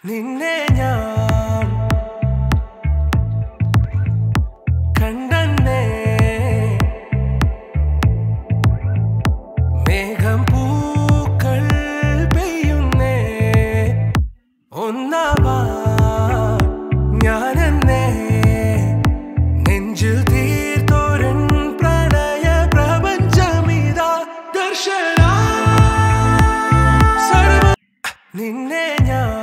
നിന്നെ ഞാൻ കണ്ടന്നേ മേഘം പൂക്കൾ പെയ്യുന്നേ ഒന്നാവാ ഞാനെന്നേ നെഞ്ചിൽ തീർത്തോരൻ പ്രണയ പ്രപഞ്ചമിതാ ദർശന സർവ നിന്നെ ഞാൻ